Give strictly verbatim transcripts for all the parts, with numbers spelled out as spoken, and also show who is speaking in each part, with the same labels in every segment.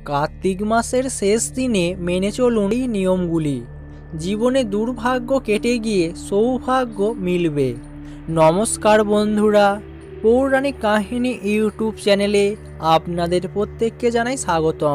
Speaker 1: কার্তিক মাসের শেষ দিনে মেনে চলুন এই নিয়মগুলি। জীবনে দুর্ভাগ্য কেটে গিয়ে সৌভাগ্য মিলবে। নমস্কার বন্ধুরা, পৌরাণিক কাহিনী ইউটিউব চ্যানেলে আপনাদের প্রত্যেককে জানাই স্বাগতম।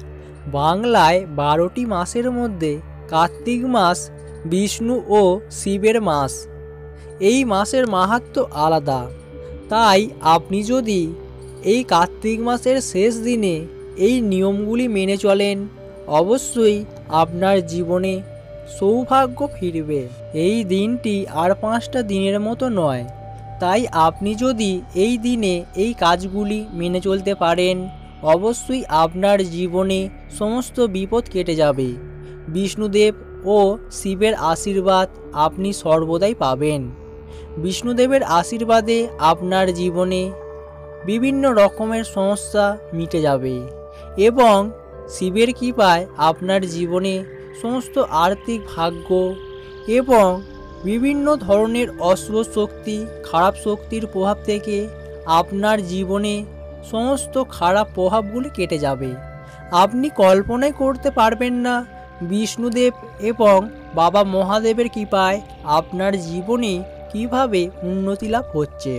Speaker 1: বাংলায় বারোটি মাসের মধ্যে কার্তিক মাস বিষ্ণু ও শিবের মাস। এই মাসের মাহাত্ম্য আলাদা। তাই আপনি যদি এই কার্তিক মাসের শেষ দিনে এই নিয়মগুলি মেনে চলেন, অবশ্যই আপনার জীবনে সৌভাগ্য ফিরবে। এই দিনটি আর পাঁচটা দিনের মতো নয়। তাই আপনি যদি এই দিনে এই কাজগুলি মেনে চলতে পারেন, অবশ্যই আপনার জীবনে সমস্ত বিপদ কেটে যাবে। বিষ্ণুদেব ও শিবের আশীর্বাদ আপনি সর্বদাই পাবেন। বিষ্ণুদেবের আশীর্বাদে আপনার জীবনে বিভিন্ন রকমের সমস্যা মিটে যাবে এবং শিবের কৃপায় আপনার জীবনে সমস্ত আর্থিক ভাগ্য এবং বিভিন্ন ধরনের অশুভ শক্তি, খারাপ শক্তির প্রভাব থেকে আপনার জীবনে সমস্ত খারাপ প্রভাবগুলি কেটে যাবে। আপনি কল্পনাই করতে পারবেন না বিষ্ণুদেব এবং বাবা মহাদেবের কৃপায় আপনার জীবনে কিভাবে উন্নতি লাভ হচ্ছে।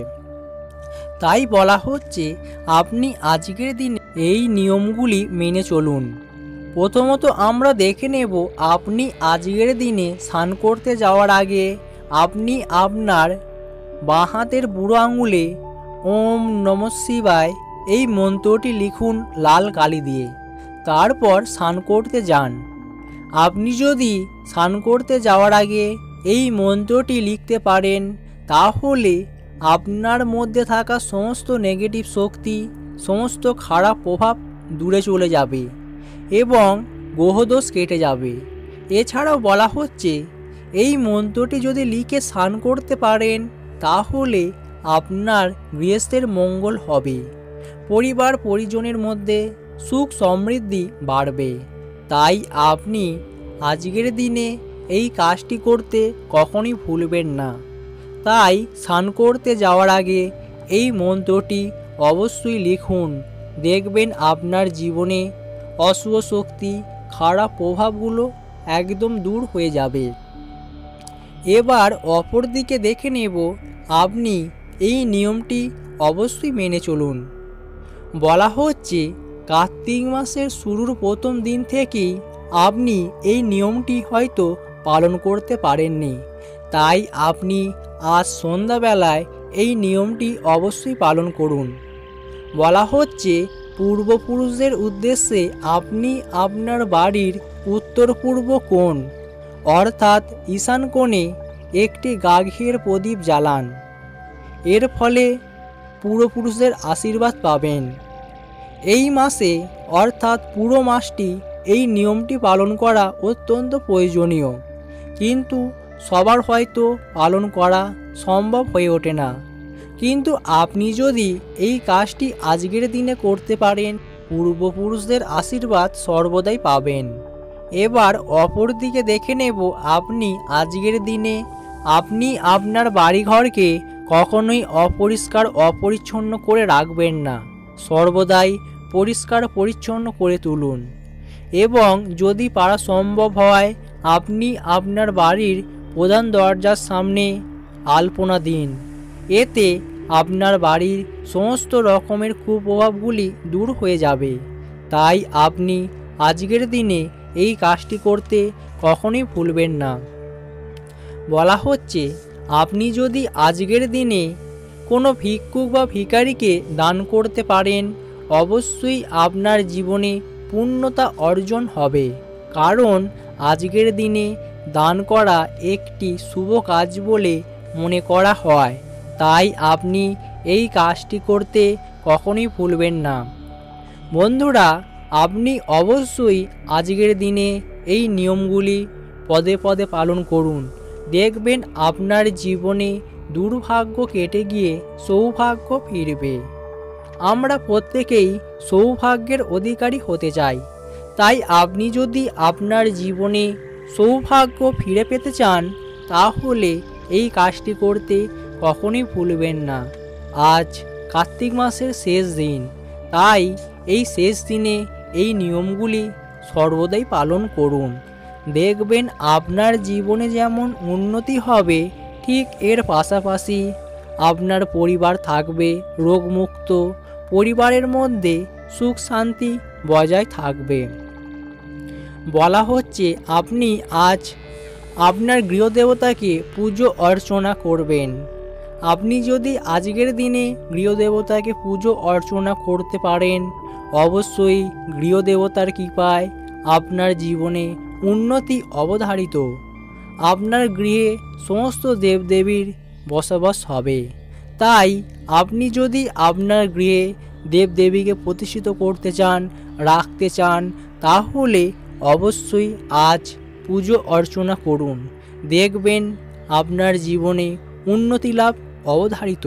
Speaker 1: তাই বলা হচ্ছে আপনি আজকের দিনে এই নিয়মগুলি মেনে চলুন। প্রথমত আমরা দেখে নেব, আপনি আজকের দিনে স্নান করতে যাওয়ার আগে আপনি আপনার বাঁ হাতের বুড়ো আঙুলে ওম নমঃ শিবায় এই মন্ত্রটি লিখুন লাল কালি দিয়ে। তারপর স্নান করতে যান। আপনি যদি স্নান করতে যাওয়ার আগে এই মন্ত্রটি লিখতে পারেন, তাহলে আপনার মধ্যে থাকা সমস্ত নেগেটিভ শক্তি, সমস্ত খারাপ প্রভাব দূরে চলে যাবে এবং গ্রহদোষ কেটে যাবে। এছাড়াও বলা হচ্ছে এই মন্ত্রটি যদি লিখে স্নান করতে পারেন, তাহলে আপনার গৃহস্থের মঙ্গল হবে, পরিবার পরিজনের মধ্যে সুখ সমৃদ্ধি বাড়বে। তাই আপনি আজকের দিনে এই কাজটি করতে কখনই ভুলবেন না। তাই স্নান করতে যাওয়ার আগে এই মন্ত্রটি অবশ্যই লিখুন। দেখবেন আপনার জীবনে অশুভ শক্তি, খারাপ প্রভাবগুলো একদম দূর হয়ে যাবে। এবার অপর দিকে দেখে নেব, আপনি এই নিয়মটি অবশ্যই মেনে চলুন। বলা হচ্ছে কার্তিক মাসের শুরুর প্রথম দিন থেকেই আপনি এই নিয়মটি হয়তো পালন করতে পারেননি। তাই আপনি আজ সন্ধ্যাবেলায় এই নিয়মটি অবশ্যই পালন করুন। বলা হচ্ছে পূর্বপুরুষদের উদ্দেশ্যে আপনি আপনার বাড়ির উত্তর পূর্ব কোণ অর্থাৎ ঈশান কোণে একটি গাঘির প্রদীপ জ্বালান। এর ফলে পূর্বপুরুষদের আশীর্বাদ পাবেন। এই মাসে অর্থাৎ পুরো মাসটি এই নিয়মটি পালন করা অত্যন্ত প্রয়োজনীয়, কিন্তু সবার হয়তো পালন করা সম্ভব হয়ে ওঠে না। কিন্তু আপনি যদি এই কাজটি আজকের দিনে করতে পারেন, পূর্বপুরুষদের আশীর্বাদ সর্বদাই পাবেন। এবার অপর দিকে দেখে নেব, আপনি আজকের দিনে আপনি আপনার বাড়িঘরকে কখনোই অপরিষ্কার অপরিচ্ছন্ন করে রাখবেন না। সর্বদাই পরিষ্কার পরিচ্ছন্ন করে তুলুন এবং যদি পারা সম্ভব হয় আপনি আপনার বাড়ির প্রধান দরজার সামনে আলপনা দিন। এতে আপনার বাড়ির সমস্ত রকমের কুপ্রভাবগুলি দূর হয়ে যাবে। তাই আপনি আজকের দিনে এই কাজটি করতে কখনোই ভুলবেন না। বলা হচ্ছে আপনি যদি আজকের দিনে কোনো ভিক্ষুক বা ভিখারিকে দান করতে পারেন, অবশ্যই আপনার জীবনে পূর্ণতা অর্জন হবে। কারণ আজকের দিনে দান করা একটি শুভ কাজ বলে মনে করা হয়। তাই আপনি এই কাজটি করতে কখনোই ভুলবেন না। বন্ধুরা, আপনি অবশ্যই আজকের দিনে এই নিয়মগুলি পদে পদে পালন করুন। দেখবেন আপনার জীবনে দুর্ভাগ্য কেটে গিয়ে সৌভাগ্য ফিরবে। আমরা প্রত্যেকেই সৌভাগ্যের অধিকারী হতে চাই। তাই আপনি যদি আপনার জীবনে সৌভাগ্য ফিরে পেতে চান, তাহলে এই কাজটি করতে কখনোই ভুলবেন না। আজ কার্তিক মাসের শেষ দিন, তাই এই শেষ দিনে এই নিয়মগুলি সর্বদাই পালন করুন। দেখবেন আপনার জীবনে যেমন উন্নতি হবে, ঠিক এর পাশাপাশি আপনার পরিবার থাকবে রোগমুক্ত, পরিবারের মধ্যে সুখ শান্তি বজায় থাকবে। বলা হচ্ছে আপনি আজ আপনার গৃহদেবতাকে পুজো অর্চনা করবেন। আপনি যদি আজকের দিনে গৃহদেবতাকে পুজো অর্চনা করতে পারেন, অবশ্যই গৃহদেবতার কৃপায় আপনার জীবনে উন্নতি অবধারিত। আপনার গৃহে সমস্ত দেবদেবীর বসবাস হবে। তাই আপনি যদি আপনার গৃহে দেবদেবীকে প্রতিষ্ঠিত করতে চান, রাখতে চান, তাহলে অবশ্যই আজ পুজো অর্চনা করুন। দেখবেন আপনার জীবনে উন্নতি লাভ অবধারিত।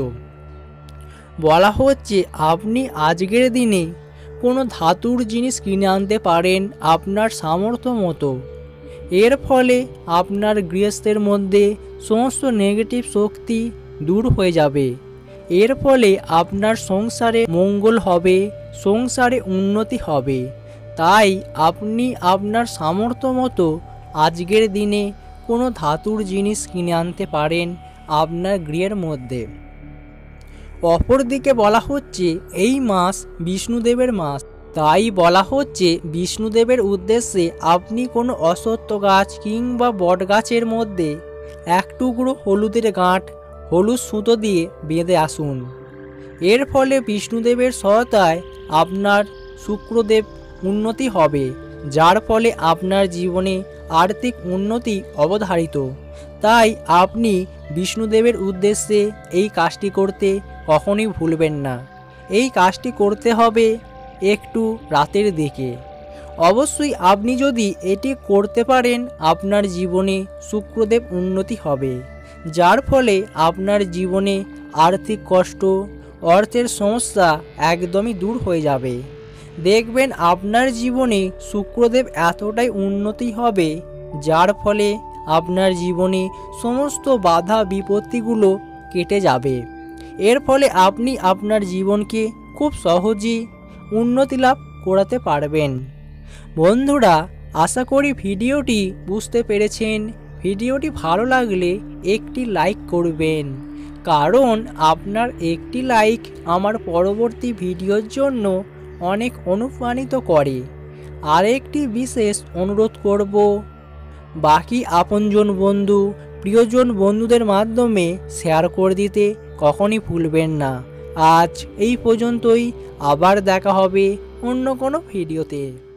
Speaker 1: বলা হচ্ছে আপনি আজকের দিনে কোনো ধাতুর জিনিস কিনে আনতে পারেন আপনার সামর্থ্য মতো। এর ফলে আপনার গৃহস্থের মধ্যে সমস্ত নেগেটিভ শক্তি দূর হয়ে যাবে। এর ফলে আপনার সংসারে মঙ্গল হবে, সংসারে উন্নতি হবে। তাই আপনি আপনার সামর্থ্য মতো আজকের দিনে কোনো ধাতুর জিনিস কিনে আনতে পারেন আপনার গৃহের মধ্যে। অপরদিকে বলা হচ্ছে এই মাস বিষ্ণুদেবের মাস। তাই বলা হচ্ছে বিষ্ণুদেবের উদ্দেশ্যে আপনি কোনো অশ্বত্থ গাছ কিংবা বট গাছের মধ্যে এক টুকরো হলুদের গাঁট হলুদ সুতো দিয়ে বেঁধে আসুন। এর ফলে বিষ্ণুদেবের সহায়তায় আপনার শুক্রদেব উন্নতি হবে, যার ফলে আপনার জীবনে আর্থিক উন্নতি অবধারিত। তাই আপনি বিষ্ণুদেবের উদ্দেশ্যে এই কাজটি করতে কখনোই ভুলবেন না। এই কাজটি করতে হবে একটু রাতের দিকে। অবশ্যই আপনি যদি এটি করতে পারেন আপনার জীবনে শুক্রদেব উন্নতি হবে, যার ফলে আপনার জীবনে আর্থিক কষ্ট, অর্থের সমস্যা একদমই দূর হয়ে যাবে। দেখবেন আপনার জীবনে শুক্রদেব এতটাই উন্নতি হবে, যার ফলে আপনার জীবনে সমস্ত বাধা বিপত্তিগুলো কেটে যাবে। এর ফলে আপনি আপনার জীবনকে খুব সহজেই উন্নতি লাভ করাতে পারবেন। বন্ধুরা, আশা করি ভিডিওটি বুঝতে পেরেছেন। ভিডিওটি ভালো লাগলে একটি লাইক করবেন, কারণ আপনার একটি লাইক আমার পরবর্তী ভিডিওর জন্য অনেক অনুপ্রাণিত করে। আরেকটি বিশেষ অনুরোধ করব, বাকি আপনজন বন্ধু প্রিয়জন বন্ধুদের মাধ্যমে শেয়ার করে দিতে কখনই ভুলবেন না। আজ এই পর্যন্তই, আবার দেখা হবে অন্য কোনো ভিডিওতে।